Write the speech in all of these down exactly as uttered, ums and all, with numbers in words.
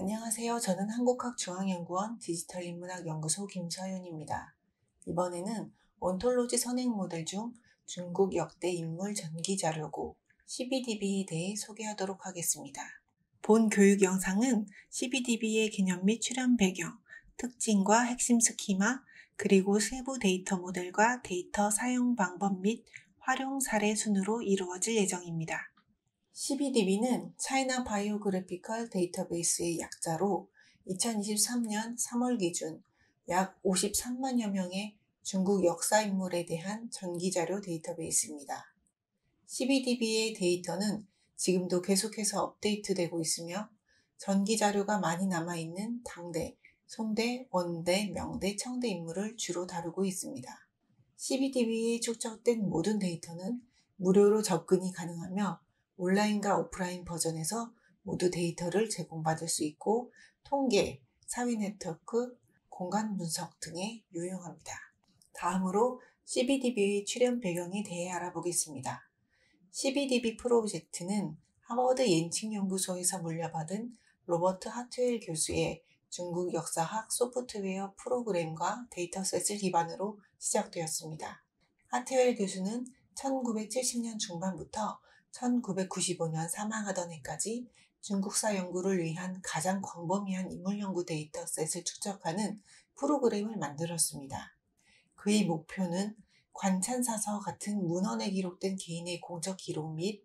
안녕하세요. 저는 한국학중앙연구원 디지털인문학연구소 김서윤입니다. 이번에는 온톨로지 선행 모델 중 중국 역대 인물 전기 자료고 씨비디비에 대해 소개하도록 하겠습니다. 본 교육 영상은 씨비디비의 개념 및 출현 배경, 특징과 핵심 스키마, 그리고 세부 데이터 모델과 데이터 사용 방법 및 활용 사례 순으로 이루어질 예정입니다. 씨비디비는 차이나 바이오그래피컬 데이터베이스의 약자로 이천이십삼 년 삼월 기준 약 오십삼만여 명의 중국 역사 인물에 대한 전기자료 데이터베이스입니다. 씨비디비의 데이터는 지금도 계속해서 업데이트되고 있으며 전기자료가 많이 남아있는 당대, 송대, 원대, 명대, 청대 인물을 주로 다루고 있습니다. 씨비디비에 축적된 모든 데이터는 무료로 접근이 가능하며 온라인과 오프라인 버전에서 모두 데이터를 제공받을 수 있고 통계, 사회 네트워크, 공간 분석 등에 유용합니다. 다음으로 씨비디비의 출현 배경에 대해 알아보겠습니다. 씨비디비 프로젝트는 하버드 옌칭연구소에서 물려받은 로버트 하트웰 교수의 중국 역사학 소프트웨어 프로그램과 데이터셋을 기반으로 시작되었습니다. 하트웰 교수는 천구백칠십 년 중반부터 천구백구십오 년 사망하던 해까지 중국사 연구를 위한 가장 광범위한 인물 연구 데이터셋을 축적하는 프로그램을 만들었습니다. 그의 목표는 관찬사서 같은 문헌에 기록된 개인의 공적 기록 및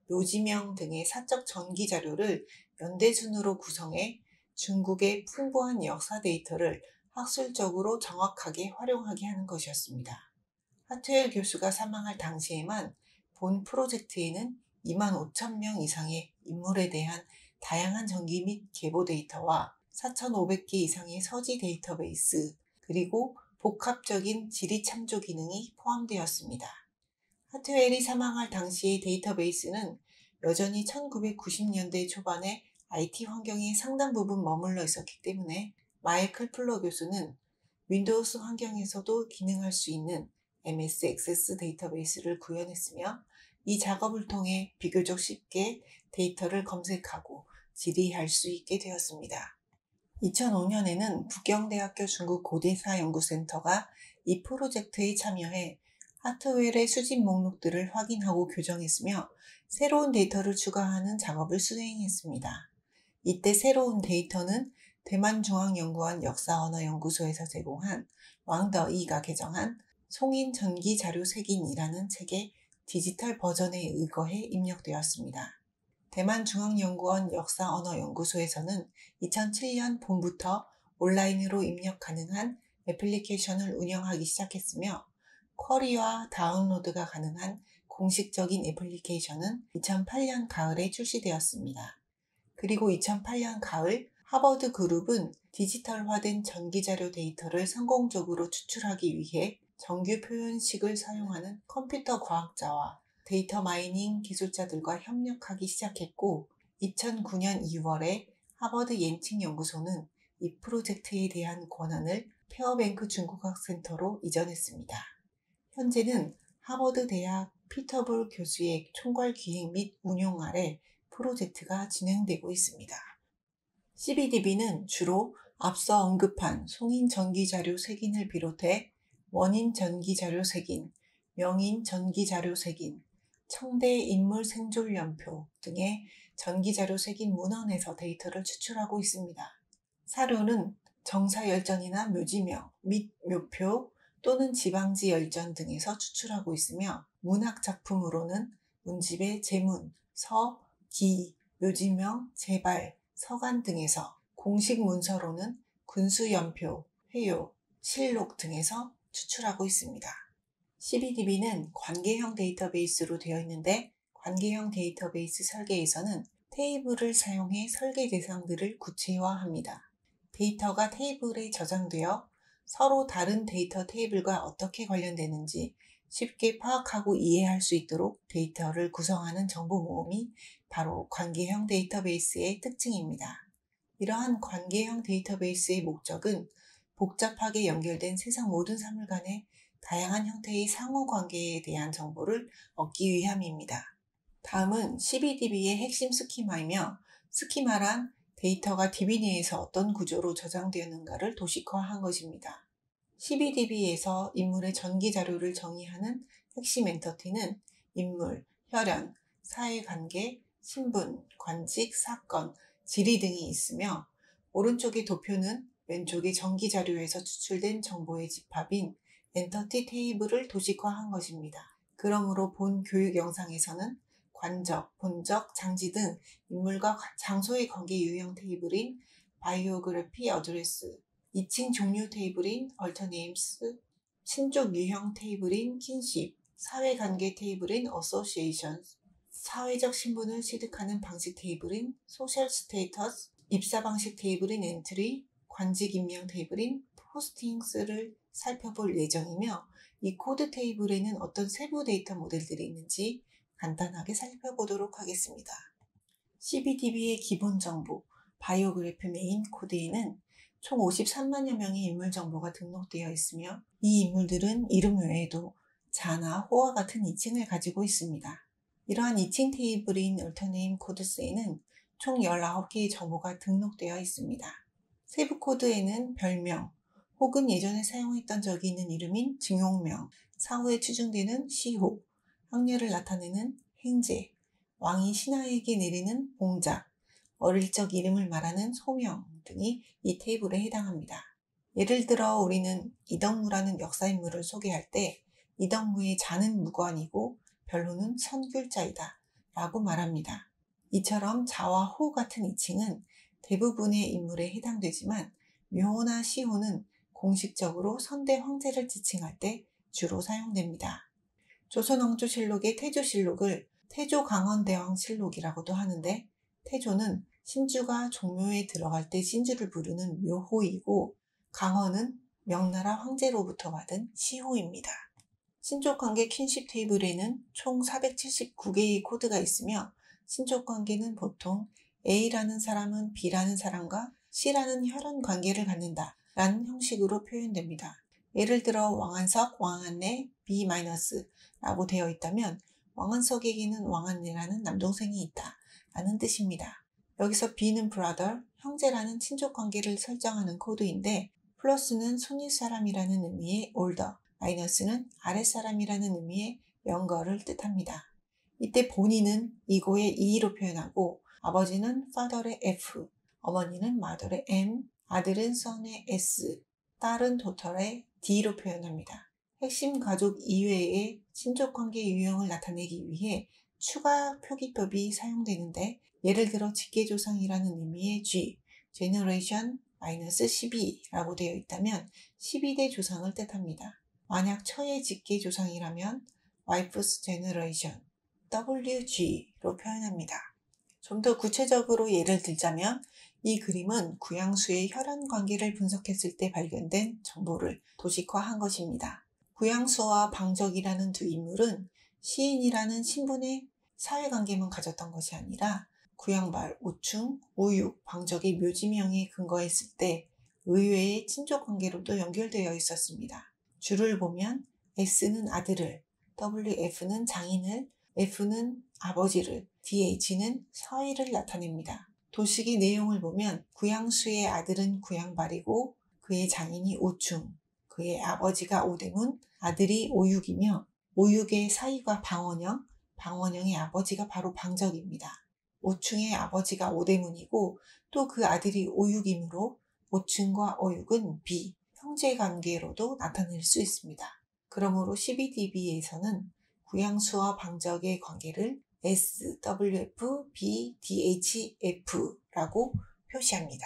묘지명 등의 사적 전기 자료를 연대순으로 구성해 중국의 풍부한 역사 데이터를 학술적으로 정확하게 활용하게 하는 것이었습니다. 하트웰 교수가 사망할 당시에만 본 프로젝트에는 이만 오천 명 이상의 인물에 대한 다양한 전기 및 계보 데이터와 사천오백 개 이상의 서지 데이터베이스, 그리고 복합적인 지리 참조 기능이 포함되었습니다. 하트웰이 사망할 당시의 데이터베이스는 여전히 천구백구십 년대 초반의 아이티 환경에 상당 부분 머물러 있었기 때문에 마이클 플러 교수는 윈도우스 환경에서도 기능할 수 있는 엠에스 액세스 데이터베이스를 구현했으며 이 작업을 통해 비교적 쉽게 데이터를 검색하고 질의할 수 있게 되었습니다. 이천오 년에는 북경대학교 중국 고대사 연구센터가 이 프로젝트에 참여해 하트웰의 수집 목록들을 확인하고 교정했으며 새로운 데이터를 추가하는 작업을 수행했습니다. 이때 새로운 데이터는 대만중앙연구원 역사언어연구소에서 제공한 왕더이가 개정한 송인 전기자료 색인이라는 책의 디지털 버전에 의거해 입력되었습니다. 대만중앙연구원 역사언어연구소에서는 이천칠 년 봄부터 온라인으로 입력 가능한 애플리케이션을 운영하기 시작했으며 쿼리와 다운로드가 가능한 공식적인 애플리케이션은 이천팔 년 가을에 출시되었습니다. 그리고 이천팔 년 가을 하버드 그룹은 디지털화된 전기자료 데이터를 성공적으로 추출하기 위해 정규 표현식을 사용하는 컴퓨터 과학자와 데이터 마이닝 기술자들과 협력하기 시작했고 이천구 년 이월에 하버드 옌칭 연구소는 이 프로젝트에 대한 권한을 페어뱅크 중국학센터로 이전했습니다. 현재는 하버드 대학 피터볼 교수의 총괄 기획 및 운용 아래 프로젝트가 진행되고 있습니다. 씨비디비는 주로 앞서 언급한 송인 전기자료 색인을 비롯해 원인 전기자료 색인, 명인 전기자료 색인, 청대 인물 생존연표 등의 전기자료 색인 문헌에서 데이터를 추출하고 있습니다. 사료는 정사열전이나 묘지명 및 묘표 또는 지방지 열전 등에서 추출하고 있으며 문학작품으로는 문집의 제문, 서, 기, 묘지명, 제발, 서간 등에서 공식 문서로는 군수연표, 회요, 실록 등에서 추출하고 있습니다. 씨비디비는 관계형 데이터베이스로 되어 있는데 관계형 데이터베이스 설계에서는 테이블을 사용해 설계 대상들을 구체화합니다. 데이터가 테이블에 저장되어 서로 다른 데이터 테이블과 어떻게 관련되는지 쉽게 파악하고 이해할 수 있도록 데이터를 구성하는 정보 모음이 바로 관계형 데이터베이스의 특징입니다. 이러한 관계형 데이터베이스의 목적은 복잡하게 연결된 세상 모든 사물 간의 다양한 형태의 상호관계에 대한 정보를 얻기 위함입니다. 다음은 씨비디비의 핵심 스키마이며 스키마란 데이터가 디비 내에서 어떤 구조로 저장되었는가를 도식화한 것입니다. 씨비디비에서 인물의 전기 자료를 정의하는 핵심 엔터티는 인물, 혈연, 사회관계, 신분, 관직, 사건, 지리 등이 있으며 오른쪽의 도표는 왼쪽의 전기 자료에서 추출된 정보의 집합인 엔터티 테이블을 도식화한 것입니다. 그러므로 본 교육 영상에서는 관적, 본적, 장지 등 인물과 장소의 관계 유형 테이블인 바이오그래피 어드레스, 이칭 종류 테이블인 얼터네임스, 친족 유형 테이블인 킨십, 사회관계 테이블인 어소시에이션, 사회적 신분을 취득하는 방식 테이블인 소셜 스테이터스, 입사 방식 테이블인 엔트리, 관직 임명 테이블인 포스팅스를 살펴볼 예정이며 이 코드 테이블에는 어떤 세부 데이터 모델들이 있는지 간단하게 살펴보도록 하겠습니다. 씨비디비의 기본 정보, 바이오그래피 메인 코드에는 총 오십삼만여 명의 인물 정보가 등록되어 있으며 이 인물들은 이름 외에도 자나 호와 같은 이칭을 가지고 있습니다. 이러한 이칭 테이블인 얼터네임 코드스에는 총 열아홉 개의 정보가 등록되어 있습니다. 세부 코드에는 별명, 혹은 예전에 사용했던 적이 있는 이름인 증용명, 사후에 추정되는 시호, 학렬을 나타내는 행제, 왕이 신하에게 내리는 봉작, 어릴 적 이름을 말하는 소명 등이 이 테이블에 해당합니다. 예를 들어 우리는 이덕무라는 역사인물을 소개할 때 이덕무의 자는 무관이고 별호는 선귤자이다 라고 말합니다. 이처럼 자와 호 같은 이칭은 대부분의 인물에 해당되지만 묘호나 시호는 공식적으로 선대 황제를 지칭할 때 주로 사용됩니다. 조선왕조실록의 태조실록을 태조강원대왕실록이라고도 하는데 태조는 신주가 종묘에 들어갈 때 신주를 부르는 묘호이고 강원은 명나라 황제로부터 받은 시호입니다. 신족관계 킨십 테이블에는 총 사백칠십구 개의 코드가 있으며 신족관계는 보통 A라는 사람은 B라는 사람과 C라는 혈연 관계를 갖는다 라는 형식으로 표현됩니다. 예를 들어 왕한석, 왕한내, B- 라고 되어 있다면 왕한석에게는 왕한내라는 남동생이 있다 라는 뜻입니다. 여기서 B는 brother, 형제라는 친족관계를 설정하는 코드인데 플러스는 손윗사람이라는 의미의 older, 마이너스는 아랫사람이라는 의미의 younger 를 뜻합니다. 이때 본인은 이고의 이로 표현하고 아버지는 father의 F, 어머니는 mother의 M, 아들은 son의 S, 딸은 daughter의 D로 표현합니다. 핵심 가족 이외의 친족관계 유형을 나타내기 위해 추가 표기법이 사용되는데 예를 들어 직계조상이라는 의미의 G, generation 십이라고 되어 있다면 십이 대 조상을 뜻합니다. 만약 처의 직계조상이라면 wife's generation, 더블유지로 표현합니다. 좀 더 구체적으로 예를 들자면 이 그림은 구양수의 혈연 관계를 분석했을 때 발견된 정보를 도식화한 것입니다. 구양수와 방적이라는 두 인물은 시인이라는 신분의 사회관계만 가졌던 것이 아니라 구양발, 오충, 오육, 방적의 묘지명에 근거했을 때 의외의 친족관계로도 연결되어 있었습니다. 줄을 보면 S는 아들을, 더블유에프는 장인을, F는 아버지를, 디에이치는 서희를 나타냅니다. 도식의 내용을 보면 구양수의 아들은 구양발이고 그의 장인이 오충, 그의 아버지가 오대문, 아들이 오육이며 오육의 사위가 방원영, 방원영의 아버지가 바로 방적입니다. 오충의 아버지가 오대문이고 또 그 아들이 오육이므로 오충과 오육은 비, 형제관계로도 나타낼 수 있습니다. 그러므로 씨비디비에서는 구양수와 방적의 관계를 에스, 더블유에프, 비, 디에이치, 에프라고 표시합니다.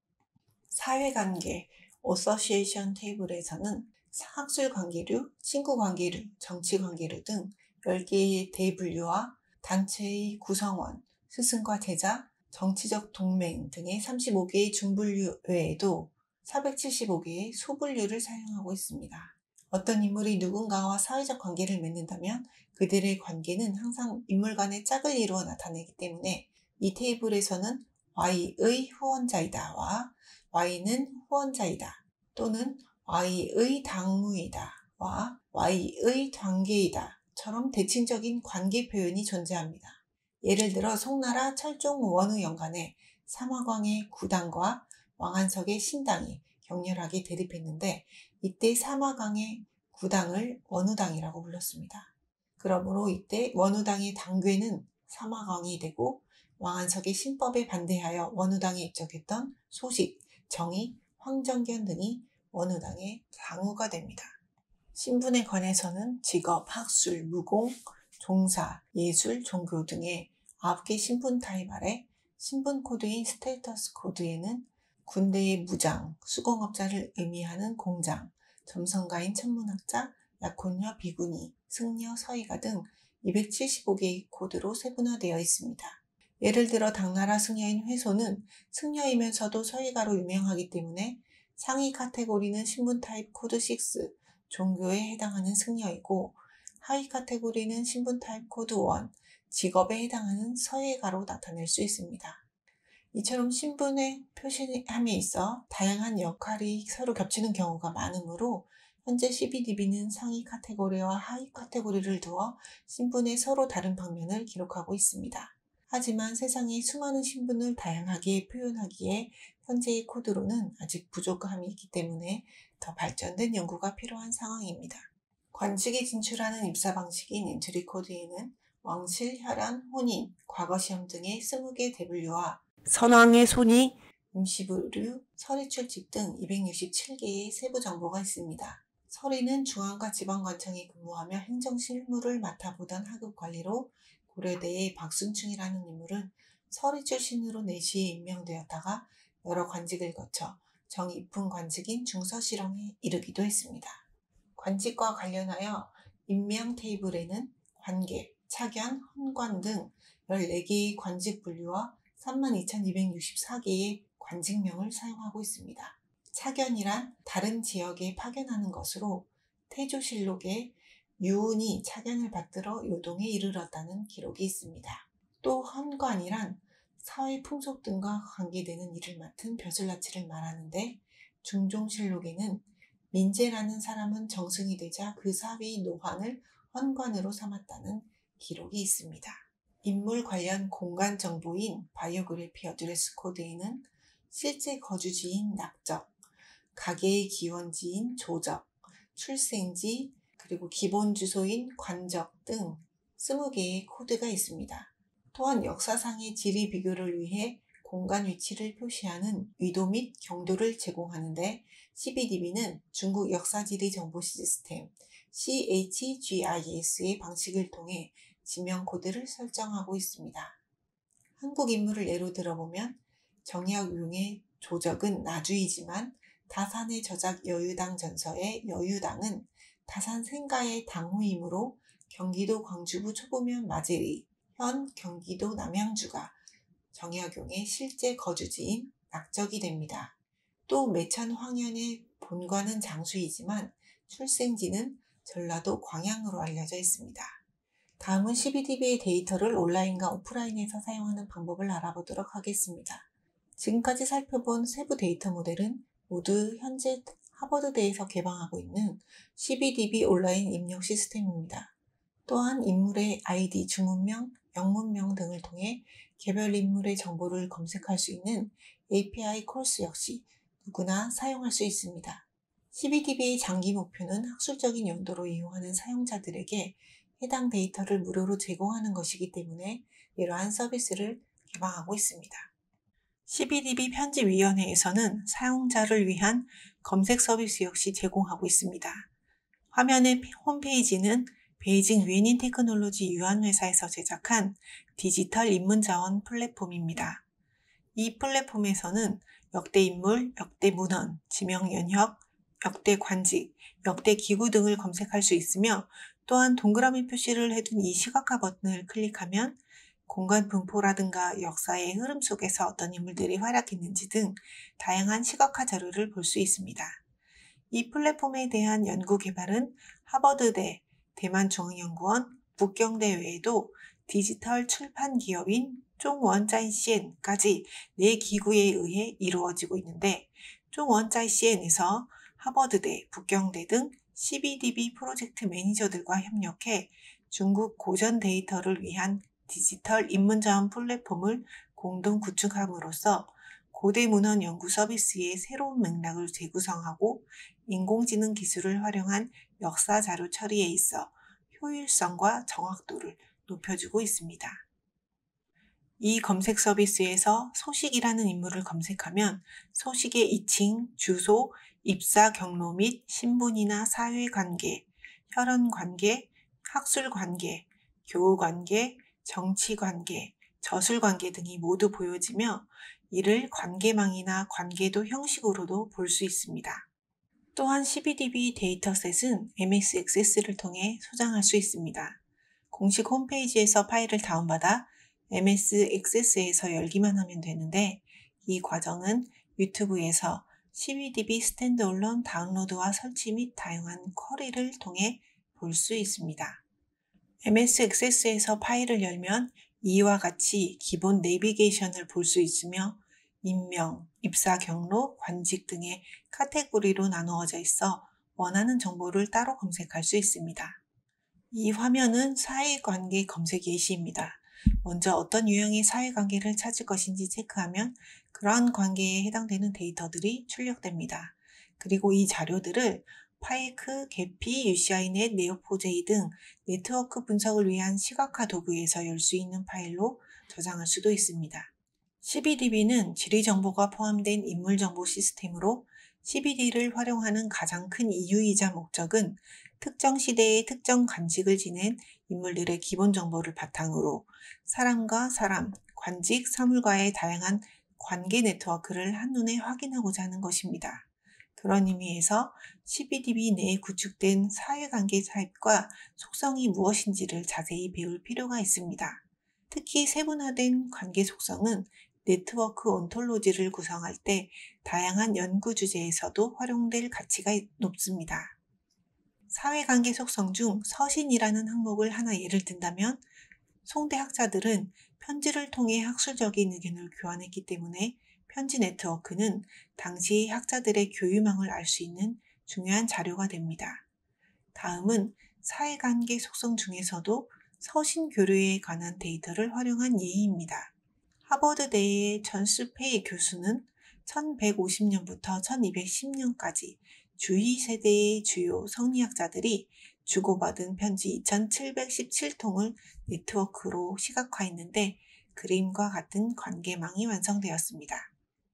사회관계, 어소시에이션 테이블에서는 학술 관계류, 친구 관계류, 정치 관계류 등 열 개의 대분류와 단체의 구성원, 스승과 제자, 정치적 동맹 등의 삼십오 개의 중분류 외에도 사백칠십오 개의 소분류를 사용하고 있습니다. 어떤 인물이 누군가와 사회적 관계를 맺는다면 그들의 관계는 항상 인물 간의 짝을 이루어 나타내기 때문에 이 테이블에서는 Y의 후원자이다와 Y는 후원자이다 또는 Y의 당무이다와 Y의 관계이다 처럼 대칭적인 관계 표현이 존재합니다. 예를 들어 송나라 철종 원의 연간에 사마광의 구당과 왕안석의 신당이 격렬하게 대립했는데 이때 사마광의 구당을 원우당이라고 불렀습니다. 그러므로 이때 원우당의 당괴는 사마광이 되고 왕안석의 신법에 반대하여 원우당에 입적했던 소식, 정의, 황정견 등이 원우당의 당우가 됩니다. 신분에 관해서는 직업, 학술, 무공, 종사, 예술, 종교 등의 아홉 개 신분 타입 아래 신분 코드인 스테이터스 코드에는 군대의 무장, 수공업자를 의미하는 공장, 점성가인 천문학자, 약혼녀, 비구니, 승려, 서의가 등 이백칠십오 개의 코드로 세분화되어 있습니다. 예를 들어 당나라 승려인 회소는 승려이면서도 서의가로 유명하기 때문에 상위 카테고리는 신분 타입 코드 육, 종교에 해당하는 승려이고 하위 카테고리는 신분 타입 코드 일, 직업에 해당하는 서예가로 나타낼 수 있습니다. 이처럼 신분의 표시함에 있어 다양한 역할이 서로 겹치는 경우가 많으므로 현재 씨비디비는 상위 카테고리와 하위 카테고리를 두어 신분의 서로 다른 방면을 기록하고 있습니다. 하지만 세상의 수많은 신분을 다양하게 표현하기에 현재의 코드로는 아직 부족함이 있기 때문에 더 발전된 연구가 필요한 상황입니다. 관직에 진출하는 입사 방식인 엔트리 코드에는 왕실, 혈연, 혼인, 과거시험 등의 스무 개 대분류와 선왕의 손이, 임시부류, 서리출직 등 이백육십칠 개의 세부 정보가 있습니다. 서리는 중앙과 지방관청에 근무하며 행정실무를 맡아보던 하급관리로 고려대의 박순충이라는 인물은 서리 출신으로 내시에 임명되었다가 여러 관직을 거쳐 정입훈 관직인 중서실형에 이르기도 했습니다. 관직과 관련하여 임명 테이블에는 관계, 차견, 헌관 등 열네 개의 관직 분류와 삼만 이천이백육십사 개의 관직명을 사용하고 있습니다. 차견이란 다른 지역에 파견하는 것으로 태조실록에 유운이 차견을 받들어 요동에 이르렀다는 기록이 있습니다. 또 헌관이란 사회 풍속 등과 관계되는 일을 맡은 벼슬라치를 말하는데 중종실록에는 민재라는 사람은 정승이 되자 그 사위의 노환을 헌관으로 삼았다는 기록이 있습니다. 인물 관련 공간 정보인 바이오그래피 어드레스 코드에는 실제 거주지인 낙적, 가게의 기원지인 조적, 출생지, 그리고 기본 주소인 관적 등 스무 개의 코드가 있습니다. 또한 역사상의 지리 비교를 위해 공간 위치를 표시하는 위도 및 경도를 제공하는데 씨비디비는 중국 역사지리 정보 시스템 씨에이치지아이에스의 방식을 통해 지명 코드를 설정하고 있습니다. 한국 인물을 예로 들어보면 정약용의 조적은 나주이지만 다산의 저작 여유당 전서의 여유당은 다산 생가의 당호이므로 경기도 광주구 초보면 마제의, 현 경기도 남양주가 정약용의 실제 거주지인 낙적이 됩니다. 또 매천 황현의 본관은 장수이지만 출생지는 전라도 광양으로 알려져 있습니다. 다음은 씨비디비의 데이터를 온라인과 오프라인에서 사용하는 방법을 알아보도록 하겠습니다. 지금까지 살펴본 세부 데이터 모델은 모두 현재 하버드대에서 개방하고 있는 씨비디비 온라인 입력 시스템입니다. 또한 인물의 아이디, 주문명, 영문명 등을 통해 개별 인물의 정보를 검색할 수 있는 에이피아이 콜스 역시 누구나 사용할 수 있습니다. 씨비디비의 장기 목표는 학술적인 용도로 이용하는 사용자들에게 해당 데이터를 무료로 제공하는 것이기 때문에 이러한 서비스를 개방하고 있습니다. 씨비디비 편집위원회에서는 사용자를 위한 검색 서비스 역시 제공하고 있습니다. 화면의 홈페이지는 베이징 윈인 테크놀로지 유한회사에서 제작한 디지털 인문자원 플랫폼입니다. 이 플랫폼에서는 역대 인물, 역대 문헌, 지명 연혁, 역대 관직, 역대 기구 등을 검색할 수 있으며 또한 동그라미 표시를 해둔 이 시각화 버튼을 클릭하면 공간 분포라든가 역사의 흐름 속에서 어떤 인물들이 활약했는지 등 다양한 시각화 자료를 볼 수 있습니다. 이 플랫폼에 대한 연구 개발은 하버드대, 대만중앙연구원, 북경대 외에도 디지털 출판 기업인 쫑원짜이씨엔까지 네 기구에 의해 이루어지고 있는데 쫑원짜이씨엔에서 하버드대, 북경대 등 씨비디비 프로젝트 매니저들과 협력해 중국 고전 데이터를 위한 디지털 인문자원 플랫폼을 공동 구축함으로써 고대 문헌 연구 서비스의 새로운 맥락을 재구성하고 인공지능 기술을 활용한 역사 자료 처리에 있어 효율성과 정확도를 높여주고 있습니다. 이 검색 서비스에서 소식이라는 인물을 검색하면 소식의 이칭, 주소, 입사 경로 및 신분이나 사회관계, 혈연관계, 학술관계, 교우관계, 정치관계, 저술관계 등이 모두 보여지며 이를 관계망이나 관계도 형식으로도 볼 수 있습니다. 또한 씨비디비 데이터셋은 엠에스 액세스를 통해 소장할 수 있습니다. 공식 홈페이지에서 파일을 다운받아 엠에스 액세스에서 열기만 하면 되는데 이 과정은 유튜브에서 씨비디비 스탠드얼론 다운로드와 설치 및 다양한 쿼리를 통해 볼 수 있습니다. 엠에스 액세스에서 파일을 열면 이와 같이 기본 내비게이션을 볼 수 있으며 인명, 입사 경로, 관직 등의 카테고리로 나누어져 있어 원하는 정보를 따로 검색할 수 있습니다. 이 화면은 사회관계 검색 예시입니다. 먼저 어떤 유형의 사회관계를 찾을 것인지 체크하면 그러한 관계에 해당되는 데이터들이 출력됩니다. 그리고 이 자료들을 파이크, 게피, 유씨아이넷, 네오포제이 등 네트워크 분석을 위한 시각화 도구에서 열 수 있는 파일로 저장할 수도 있습니다. 씨비디비는 지리정보가 포함된 인물정보 시스템으로 씨비디를 활용하는 가장 큰 이유이자 목적은 특정 시대에 특정 관직을 지낸 인물들의 기본 정보를 바탕으로 사람과 사람, 관직, 사물과의 다양한 관계 네트워크를 한눈에 확인하고자 하는 것입니다. 그런 의미에서 씨비디비 내에 구축된 사회관계 타입과 속성이 무엇인지를 자세히 배울 필요가 있습니다. 특히 세분화된 관계 속성은 네트워크 온톨로지를 구성할 때 다양한 연구 주제에서도 활용될 가치가 높습니다. 사회관계 속성 중 서신이라는 항목을 하나 예를 든다면 송대 학자들은 편지를 통해 학술적인 의견을 교환했기 때문에 편지 네트워크는 당시 학자들의 교유망을 알 수 있는 중요한 자료가 됩니다. 다음은 사회관계 속성 중에서도 서신 교류에 관한 데이터를 활용한 예입니다. 하버드대의 존스 페이 교수는 천백오십 년부터 천이백십 년까지 주희 세대의 주요 성리학자들이 주고받은 편지 이천칠백십칠 통을 네트워크로 시각화했는데 그림과 같은 관계망이 완성되었습니다.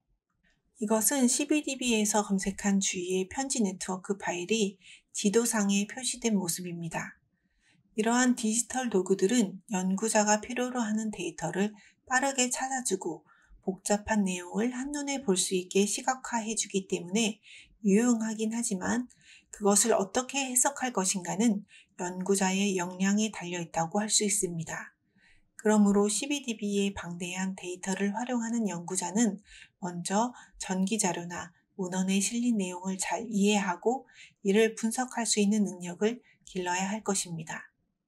이것은 씨비디비에서 검색한 주위의 편지 네트워크 파일이 지도상에 표시된 모습입니다. 이러한 디지털 도구들은 연구자가 필요로 하는 데이터를 빠르게 찾아주고 복잡한 내용을 한눈에 볼 수 있게 시각화해주기 때문에 유용하긴 하지만 그것을 어떻게 해석할 것인가는 연구자의 역량에 달려있다고 할 수 있습니다. 그러므로 씨비디비의 방대한 데이터를 활용하는 연구자는 먼저 전기자료나 문헌에 실린 내용을 잘 이해하고 이를 분석할 수 있는 능력을 길러야 할 것입니다.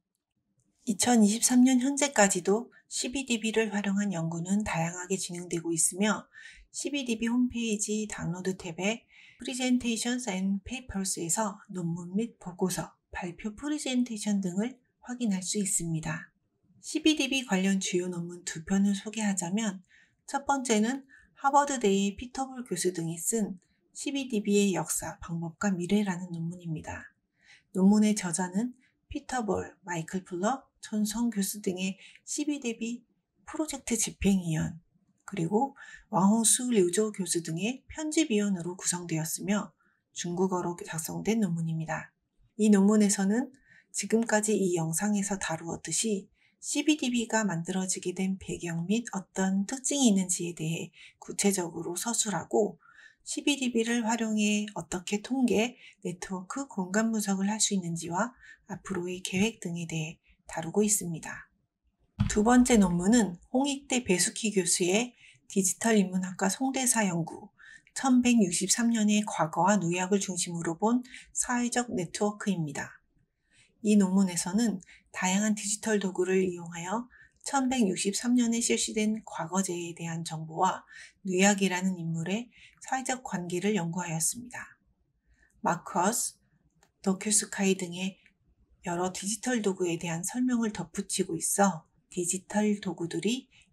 이천이십삼 년 현재까지도 씨비디비를 활용한 연구는 다양하게 진행되고 있으며 씨비디비 홈페이지 다운로드 탭에 Presentations and Papers에서 논문 및 보고서, 발표 프레젠테이션 등을 확인할 수 있습니다. 씨비디비 관련 주요 논문 두 편을 소개하자면 첫 번째는 하버드대의 피터볼 교수 등이 쓴 씨비디비의 역사, 방법과 미래라는 논문입니다. 논문의 저자는 피터볼, 마이클 플러, 전성 교수 등의 씨비디비 프로젝트 집행위원, 그리고 왕홍수 류조 교수 등의 편집위원으로 구성되었으며 중국어로 작성된 논문입니다. 이 논문에서는 지금까지 이 영상에서 다루었듯이 씨비디비가 만들어지게 된 배경 및 어떤 특징이 있는지에 대해 구체적으로 서술하고 씨비디비를 활용해 어떻게 통계, 네트워크, 공간 분석을 할 수 있는지와 앞으로의 계획 등에 대해 다루고 있습니다. 두 번째 논문은 홍익대 배숙희 교수의 디지털 인문학과 송대사 연구, 천백육십삼 년의 과거와 누약을 중심으로 본 사회적 네트워크입니다. 이 논문에서는 다양한 디지털 도구를 이용하여 천백육십삼 년에 실시된 과거제에 대한 정보와 누약이라는 인물의 사회적 관계를 연구하였습니다. 마커스, 더큐스카이 등의 여러 디지털 도구에 대한 설명을 덧붙이고 있어 디지털 도구들이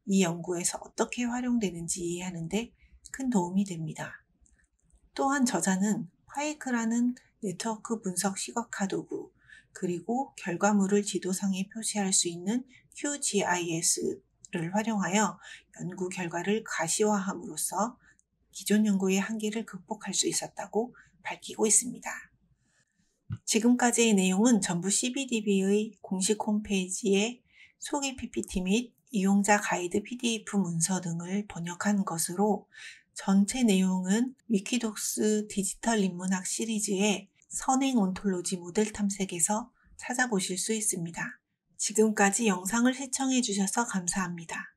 이 연구에서 어떻게 활용되는지 이해하는 데 큰 도움이 됩니다. 또한 저자는 파이크라는 네트워크 분석 시각화 도구, 그리고 결과물을 지도상에 표시할 수 있는 큐지아이에스를 활용하여 연구 결과를 가시화함으로써 기존 연구의 한계를 극복할 수 있었다고 밝히고 있습니다. 지금까지의 내용은 전부 씨비디비의 공식 홈페이지에 소개 피피티 및 이용자 가이드 피디에프 문서 등을 번역한 것으로 전체 내용은 위키독스 디지털 인문학 시리즈의 선행 온톨로지 모델 탐색에서 찾아보실 수 있습니다. 지금까지 영상을 시청해 주셔서 감사합니다.